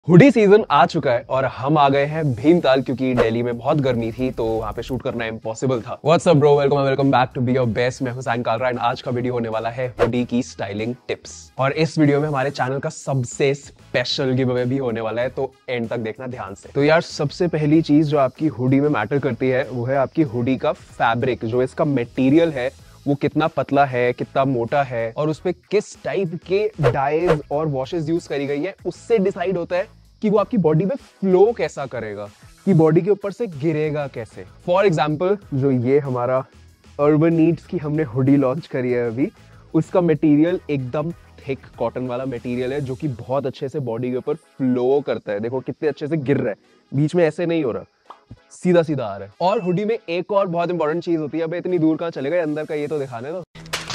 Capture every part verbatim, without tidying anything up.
Hoodie season आ चुका है और हम आ गए हैं भीमताल, क्योंकि दिल्ली में बहुत गर्मी थी तो वहां पे शूट करना इम्पॉसिबल था। What's up bro, welcome welcome back to be your best. मैं हुसैन कालरा एंड आज का वीडियो होने वाला है हुडी की स्टाइलिंग टिप्स। और इस वीडियो में हमारे चैनल का सबसे स्पेशल गिव अवे भी होने वाला है, तो एंड तक देखना ध्यान से। तो यार सबसे पहली चीज जो आपकी हुडी में मैटर करती है वो है आपकी हुडी का फैब्रिक। जो इसका मटेरियल है वो कितना पतला है, कितना मोटा है और उस पे किस टाइप के डाइज और वॉशेस यूज करी गई है, उससे डिसाइड होता है कि वो आपकी बॉडी में फ्लो कैसा करेगा, कि बॉडी के ऊपर से गिरेगा कैसे। फॉर एग्जाम्पल जो ये हमारा अर्बन नीड्स की हमने हुडी लॉन्च करी है अभी, उसका मटेरियल एकदम थिक कॉटन वाला मटेरियल है जो कि बहुत अच्छे से बॉडी के ऊपर फ्लो करता है। देखो कितने अच्छे से गिर रहा है, बीच में ऐसे नहीं हो रहा, सीधा सीधा आ रहा है। और हुडी में एक और बहुत इंपॉर्टेंट चीज होती है, अब इतनी दूर कहां चले गए, अंदर का ये तो दिखाने दो।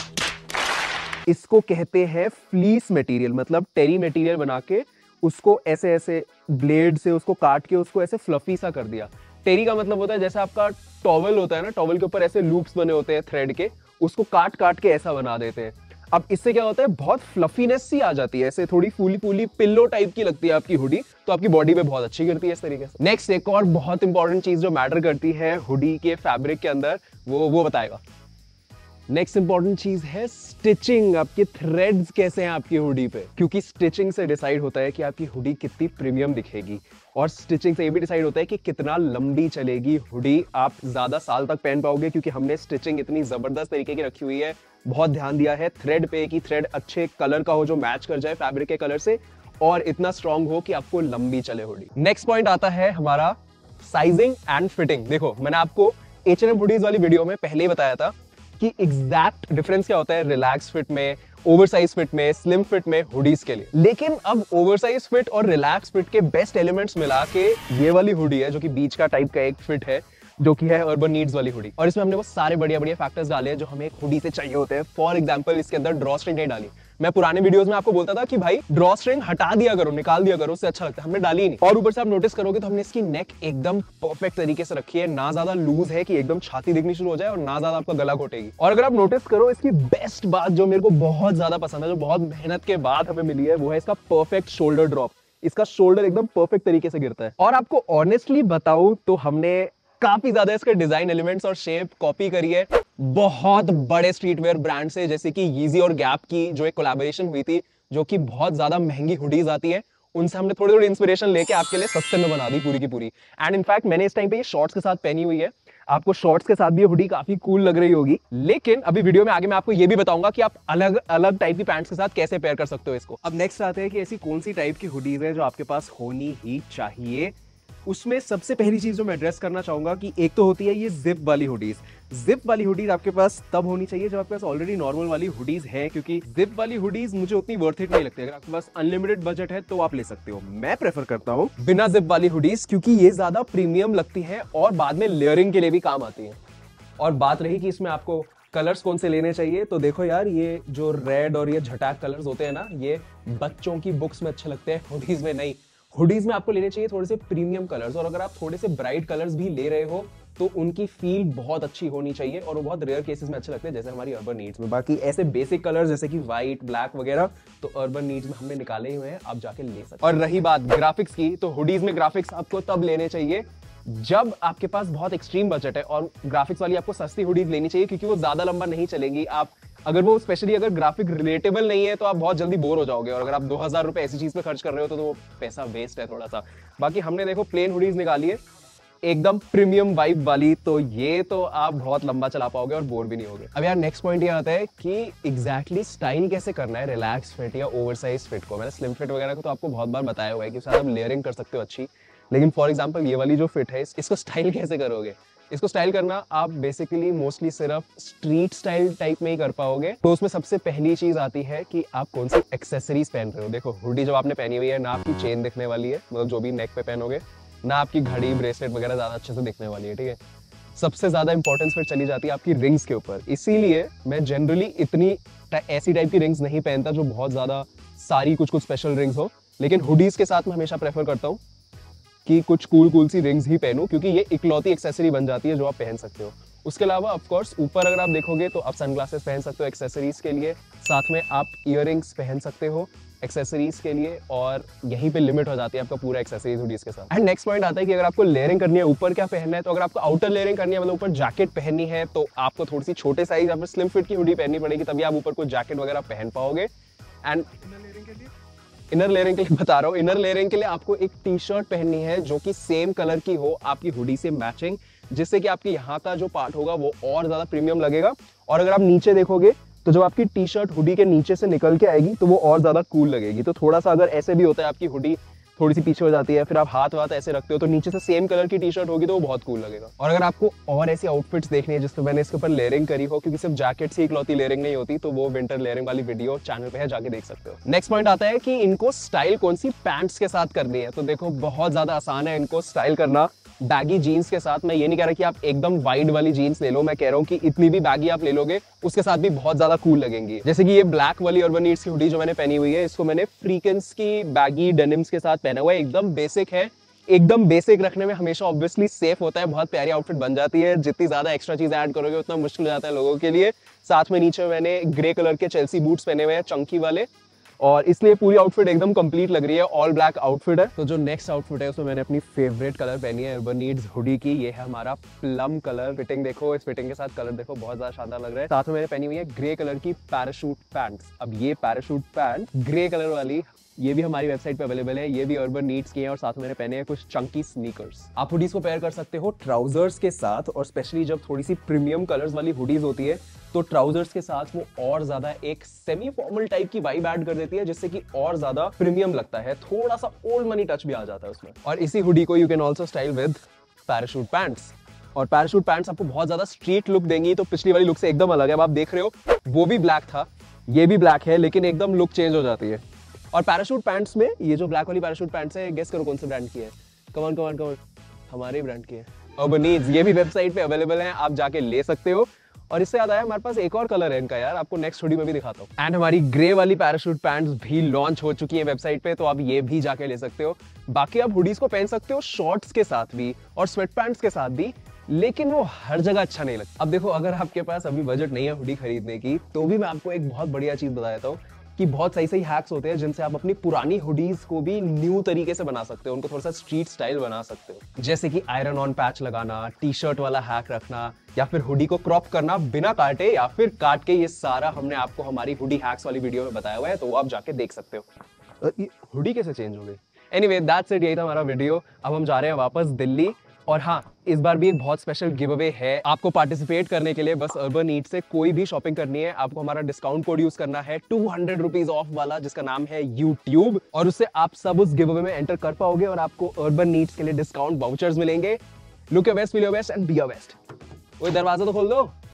इसको कहते हैं फ्लीस मटेरियल, मतलब टेरी मटेरियल बना के उसको ऐसे ऐसे ब्लेड से उसको काट के उसको ऐसे फ्लफी सा कर दिया। टेरी का मतलब होता है जैसे आपका टॉवल होता है ना, टॉवल के ऊपर ऐसे लूप्स बने होते हैं थ्रेड के, उसको काट काट के ऐसा बना देते हैं। अब इससे क्या होता है, बहुत फ्लफीनेस सी आ जाती है, ऐसे थोड़ी फूली फूली पिल्लो टाइप की लगती है आपकी हुडी, तो आपकी बॉडी पे बहुत अच्छी गिरती है इस तरीके से। नेक्स्ट एक और बहुत इंपॉर्टेंट चीज जो मैटर करती है हुडी के फैब्रिक के अंदर, वो वो बताएगा। नेक्स्ट इंपॉर्टेंट चीज है स्टिचिंग। आपके थ्रेड्स कैसे हैं आपकी हुडी पे, क्योंकि स्टिचिंग से डिसाइड होता है कि आपकी हुडी कितनी प्रीमियम दिखेगी, और स्टिचिंग से ये भी डिसाइड होता है कि कितना लंबी चलेगी हुडी, आप ज्यादा साल तक पहन पाओगे, क्योंकि हमने स्टिचिंग इतनी जबरदस्त तरीके की रखी हुई है। बहुत ध्यान दिया है थ्रेड पे कि थ्रेड अच्छे कलर का हो जो मैच कर जाए फैब्रिक के कलर से, और इतना स्ट्रांग हो कि आपको लंबी चले हुडी। नेक्स्ट पॉइंट आता है हमारा साइजिंग एंड फिटिंग। देखो मैंने आपको एच एंड एम हुडीज वाली वीडियो में पहले ही बताया था कि एग्जैक्ट डिफरेंस क्या होता है रिलैक्स फिट में, ओवरसाइज फिट में, स्लिम फिट में हुडीज के लिए। लेकिन अब ओवरसाइज फिट और रिलैक्स फिट के बेस्ट एलिमेंट्स मिला के ये वाली हुडी है जो कि बीच का टाइप का एक फिट है, जो कि है अर्बन नीड्स वाली हुडी। और इसमें हमने वो सारे बढ़िया बढ़िया फैक्टर्स डाले हैं जो हमें एक हुडी से चाहिए होते हैं। फॉर एग्जांपल इसके अंदर ड्रॉ स्ट्रिंग नहीं डाली। मैं पुराने वीडियोस में आपको बोलता था कि भाई ड्रॉ स्ट्रिंग हटा दिया करो, निकाल दिया करो, उससे अच्छा लगता है, हमने डाली ही नहीं। और ऊपर से आप नोटिस करोगे तो हमने इसकी नेक एकदम परफेक्ट तरीके से रखी है, ना ज्यादा लूज है कि एकदम छाती दिखनी शुरू हो जाए और ना ज्यादा आपका गला घोटेगी। और अगर आप नोटिस करो, इसकी बेस्ट बात जो मेरे को बहुत ज्यादा पसंद है, जो बहुत मेहनत के बाद हमें मिली है, वो है इसका परफेक्ट शोल्डर ड्रॉप। इसका शोल्डर एकदम परफेक्ट तरीके से गिरता है। और आपको ऑनेस्टली बताऊं तो हमने काफी ज्यादा इसके डिजाइन एलिमेंट्स और शेप कॉपी करी है बहुत बड़े स्ट्रीटवेयर ब्रांड से, जैसे कि यीजी और गैप की जो एक कोलैबोरेशन हुई थी, जो कि बहुत ज्यादा महंगी हुडीज आती है, उनसे हमने थोड़ी थोड़ी इंस्पिरेशन लेके आपके लिए सस्ते में बना दी पूरी की पूरी। एंड इनफैक्ट मैंने इस टाइम पे ये शॉर्ट्स के साथ पहनी हुई है, आपको शॉर्ट्स के साथ भी ये हुडी काफी कूल लग रही होगी। लेकिन अभी वीडियो में आगे मैं आपको ये भी बताऊंगा कि आप अलग अलग टाइप की पैंट्स के साथ कैसे पेयर कर सकते हो इसको। अब नेक्स्ट आते हैं कि ऐसी कौन सी टाइप की हुडीज है जो आपके पास होनी ही चाहिए। उसमें सबसे पहली चीज जो मैं एड्रेस करना चाहूंगा कि एक तो होती है ये जिप वाली हुडीज। जिप वाली हुडीज आपके पास तब होनी चाहिए जब आपके पास ऑलरेडी नॉर्मल वाली हुडीज है, क्योंकि जिप वाली हुडीज मुझे उतनी वर्थ इट नहीं लगती। अगर आपके पास अनलिमिटेड बजट है तो आप ले सकते हो। मैं प्रेफर करता हूँ बिना जिप वाली हुडीज, क्योंकि ये ज्यादा प्रीमियम लगती है और बाद में लेयरिंग के लिए भी काम आती है। और बात रही कि इसमें आपको कलर्स कौन से लेने चाहिए, तो देखो यार, ये जो रेड और ये झटाक कलर्स होते हैं ना, ये बच्चों की बुक्स में अच्छे लगते हैं, हुडीज में नहीं। हुडीज में आपको लेने चाहिए थोड़े से प्रीमियम कलर्स, और अगर आप थोड़े से ब्राइट कलर्स भी ले रहे हो तो उनकी फील बहुत अच्छी होनी चाहिए, और वो बहुत रेयर केसेस में अच्छे लगते हैं, जैसे हमारी अर्बन नीड्स में। बाकी ऐसे बेसिक कलर्स जैसे कि व्हाइट, ब्लैक वगैरह तो अर्बन नीड्स में हमने निकाले हुए हैं, आप जाके ले सकते हैं। और रही बात ग्राफिक्स की, तो हुडीज में ग्राफिक्स आपको तब लेने चाहिए जब आपके पास बहुत एक्सट्रीम बजट है, और ग्राफिक्स वाली आपको सस्ती हुडीज लेनी चाहिए, क्योंकि वो ज्यादा लंबा नहीं चलेंगी। आप अगर वो स्पेशली अगर ग्राफिक रिलेटेबल नहीं है तो आप बहुत जल्दी बोर हो जाओगे, और अगर आप दो हजार रुपए ऐसी चीज पे खर्च कर रहे हो तो, तो वो पैसा वेस्ट है थोड़ा सा। बाकी हमने देखो प्लेन हुडीज निकाली है एकदम प्रीमियम वाइब वाली, तो ये तो आप बहुत लंबा चला पाओगे और बोर भी नहीं होगे। अब यार नेक्स्ट पॉइंट ये आता है कि एग्जैक्टली स्टाइल कैसे करना है रिलैक्स फिट या ओवरसाइज फिट को। मैंने स्लिम फिट वगैरह को तो आपको बहुत बार बताया हुआ है कि आप लेयरिंग कर सकते हो अच्छी, लेकिन फॉर एग्जाम्पल ये वाली जो फिट है, इसको स्टाइल कैसे करोगे। इसको स्टाइल करना आप बेसिकली मोस्टली सिर्फ स्ट्रीट स्टाइल टाइप में ही कर पाओगे। तो उसमें सबसे पहली चीज आती है कि आप कौन सी एक्सेसरीज पहन रहे हो। देखो हुडी जो आपने पहनी हुई है, ना आपकी चेन दिखने वाली है, मतलब जो भी नेक पे पहनोगे, ना आपकी घड़ी ब्रेसलेट वगैरह ज्यादा अच्छे से दिखने वाली है, ठीक है। सबसे ज्यादा इंपॉर्टेंस फिर चली जाती है आपकी रिंग्स के ऊपर। इसीलिए मैं जनरली इतनी ऐसी टाइप की रिंग्स नहीं पहनता जो बहुत ज्यादा सारी कुछ कुछ स्पेशल रिंग्स हो, लेकिन हुडीज के साथ मैं हमेशा प्रेफर करता हूँ कि कुछ कूल कूल सी रिंग्स ही पहनूं, क्योंकि ये इकलौती एक्सेसरी बन जाती है जो आप पहन सकते हो। उसके अलावा ऑफ कोर्स ऊपर अगर आप देखोगे तो आप सनग्लासेस पहन सकते हो एक्सेसरीज के लिए, साथ में आप इयररिंग्स पहन सकते हो एक्सेसरीज के लिए, और यहीं पे लिमिट हो जाती है आपका पूरा एक्सेसरीज हुडीज के साथ। एंड नेक्स्ट पॉइंट आता है कि अगर आपको लेयरिंग करनी है, ऊपर क्या पहनना है, तो अगर आपको आउटर लेयरिंग करनी है, मतलब ऊपर जैकेट पहननी है, तो आपको थोड़ी सी छोटे साइज या फिर स्लिम फिट की हुडी पहननी पड़ेगी, तभी आप ऊपर कोई जैकेट वगैरह पहन पाओगे। एंड इनर लेयरिंग के लिए बता रहा हूँ, इनर लेयरिंग के लिए आपको एक टी शर्ट पहननी है जो कि सेम कलर की हो आपकी हुडी से मैचिंग, जिससे कि आपके यहाँ का जो पार्ट होगा वो और ज्यादा प्रीमियम लगेगा। और अगर आप नीचे देखोगे तो जब आपकी टी शर्ट हुडी के नीचे से निकल के आएगी तो वो और ज्यादा कूल लगेगी। तो थोड़ा सा अगर ऐसे भी होता है, आपकी हुडी थोड़ी सी पीछे हो जाती है, फिर आप हाथ वाथ ऐसे रखते हो, तो नीचे से सेम कलर की टी शर्ट होगी तो वो बहुत कूल लगेगा। और अगर आपको और ऐसी आउटफिट्स देखनी है जिसमें मैंने इसके ऊपर लेयरिंग करी हो, क्योंकि सिर्फ जैकेट से इकलौती लेयरिंग नहीं होती, तो वो विंटर लेयरिंग वाली वीडियो चैनल पे है, जाके देख सकते हो। नेक्स्ट पॉइंट आता है कि इनको स्टाइल कौन सी पैंट्स के साथ करनी है। तो देखो, बहुत ज्यादा आसान है इनको स्टाइल करना बैगी जीन्स के साथ। मैं ये नहीं कह रहा कि आप एकदम वाइड वाली जीन्स ले लो, मैं कह रहा हूँ कि इतनी भी बैगी आप ले लोगे उसके साथ भी बहुत ज्यादा कूल लगेंगी। जैसे कि ये ब्लैक वाली अर्बन नीड्स की हुडी जो मैंने पहनी हुई है, इसको मैंने फ्रीकेंस की बैगी डेनिम्स के साथ पहना हुआ है। एकदम बेसिक है, एकदम बेसिक रखने में हमेशा ऑब्वियसली सेफ होता है, बहुत प्यारी आउटफिट बन जाती है। जितनी ज्यादा एक्स्ट्रा चीज ऐड करोगे उतना मुश्किल हो जाता है लोगों के लिए। साथ में नीचे मैंने ग्रे कलर के चेल्सी बूट्स पहने हुए हैं, चंकी वाले, और इसलिए पूरी आउटफिट एकदम कंप्लीट लग रही है। ऑल ब्लैक आउटफिट है। तो जो नेक्स्ट आउटफिट है उसमें मैंने अपनी फेवरेट कलर पहनी है अर्बन नीड्स हुडी की। ये है हमारा प्लम कलर। फिटिंग देखो, इस फिटिंग के साथ कलर देखो, बहुत ज्यादा शानदार लग रहा है। साथ में मैंने पहनी हुई है ग्रे कलर की पैराशूट पैंट्स। अब ये पैराशूट पैंट ग्रे कलर वाली, ये भी हमारी वेबसाइट पे अवेलेबल है, ये भी अर्बन नीड्स की है, और साथ में मैंने पहने हैं कुछ चंकी स्नीकर्स। आप हुडीज को पेयर कर सकते हो ट्राउजर्स के साथ, और स्पेशली जब थोड़ी सी प्रीमियम कलर्स वाली हुडीज होती है तो ट्राउजर्स के साथ वो और ज्यादा एक सेमी फॉर्मल टाइप की वाइब ऐड कर देती है, जिससे कि और ज्यादा प्रीमियम लगता है, थोड़ा सा ओल्ड मनी टच भी आ जाता है उसमें। और इसी हुडी को you can also style with parachute pants, और पैराशूट पैंट्स आपको बहुत ज्यादा स्ट्रीट लुक देंगी, तो पिछली वाली लुक से एकदम अलग है। अब आप देख रहे हो वो भी ब्लैक था, ये भी ब्लैक है, लेकिन एकदम लुक चेंज हो जाती है। और पैराशूट पैंट्स में ये जो ब्लैक वाली पैराशूट पैंट्स है, गेस करो कौन से ब्रांड की है? कमान कमान कमान हमारे ब्रांड की है, अर्बन नीड्स। ये भी वेबसाइट पे अवेलेबल है, आप जाके ले सकते हो। और इससे याद आया, हमारे पास एक और कलर है इनका यार, आपको नेक्स्ट हुडी में भी दिखाता हूँ। एंड हमारी ग्रे वाली पैराशूट पैंट्स भी लॉन्च हो चुकी है वेबसाइट पे, तो आप ये भी जाके ले सकते हो। बाकी आप हुडीज को पहन सकते हो शॉर्ट्स के साथ भी और स्वेट पैंट्स के साथ भी, लेकिन वो हर जगह अच्छा नहीं लगता। अब देखो, अगर आपके पास अभी बजट नहीं है हुडी खरीदने की, तो भी मैं आपको एक बहुत बढ़िया चीज बता देता हूँ कि बहुत सही सही हैक्स होते हैं जिनसे आप अपनी पुरानी हुडीज को भी न्यू तरीके से बना सकते हो, उनको थोड़ा सा स्ट्रीट स्टाइल बना सकते हो। जैसे कि आयरन ऑन पैच लगाना, टी शर्ट वाला हैक रखना, या फिर हुडी को क्रॉप करना बिना काटे या फिर काट के, ये सारा हमने आपको हमारी हुडी हैक्स वाली वीडियो में बताया हुआ है, तो वो आप जाके देख सकते हो। ये हुडी कैसे चेंज हो गई? एनीवे, दैट्स इट, यही था हमारा वीडियो। अब हम जा रहे हैं वापस दिल्ली, और हाँ, इस बार भी एक बहुत स्पेशल गिव अवे है। आपको पार्टिसिपेट करने के लिए बस अर्बन नीड्स से कोई भी शॉपिंग करनी है, आपको हमारा डिस्काउंट कोड यूज करना है टू हंड्रेड रुपीज ऑफ वाला, जिसका नाम है यूट्यूब, और उससे आप सब उस गिव अवे में एंटर कर पाओगे और आपको अर्बन नीड्स के लिए डिस्काउंट वाउचर्स मिलेंगे। Look your best, feel your best and be your best. वो दरवाजा तो खोल दो।